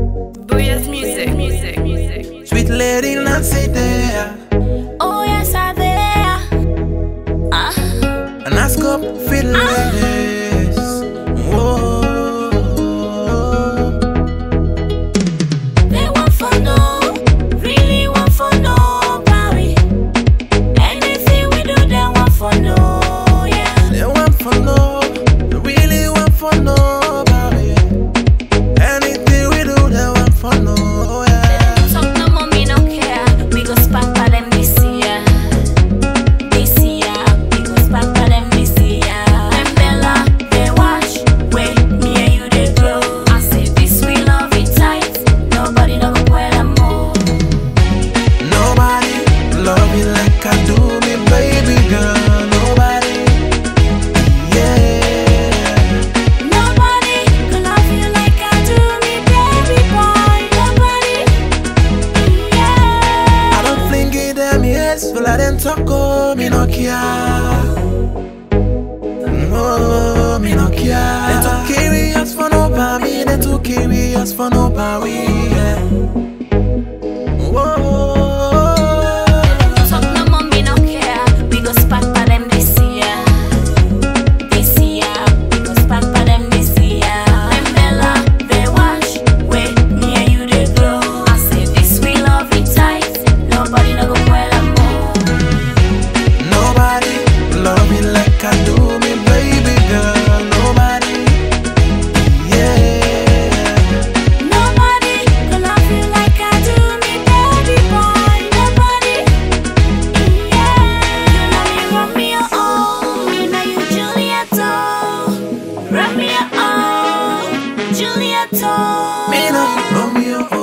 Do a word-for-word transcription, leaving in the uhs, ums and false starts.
Booyah's music, music, music. Sweet lady Nancy there. Oh yes, I there. Ah. An Eyescope fit ladies. Whoa. They want for no, really want for nobody. Anything we do, they want for no, yeah. They want for no, they really want for nobody. Anything we do, they want for no, yeah. Talk no more, me no care. We go spark for them this year. This year, we go spark for them this year. And Bella, they watch, wait, me and you they grow. I say this we love it tight. Nobody know where I'm more. Nobody love you like I do me, baby girl. Nobody, yeah. Nobody can love you like I do me, baby boy. Nobody, yeah. I don't fling it them yes, full of them talk, oh, me no care. Oh, me no care. They too curious for nobody, they too curious for nobody, yeah. Whoa. Talk no more, me no care. We go spark for them this year. This year, we go spark for them this year. And Bella, they watch, wait, me and you they grow. I say this we love it tight. Nobody know go well I'm more. Nobody love me like I do me, baby girl. Nobody, yeah. Nobody can love you like I do me, baby boy. Nobody, yeah. You know me Romeo, oh, me know you Juliet, oh. Romeo, oh, Juliet, oh. Me no Romeo.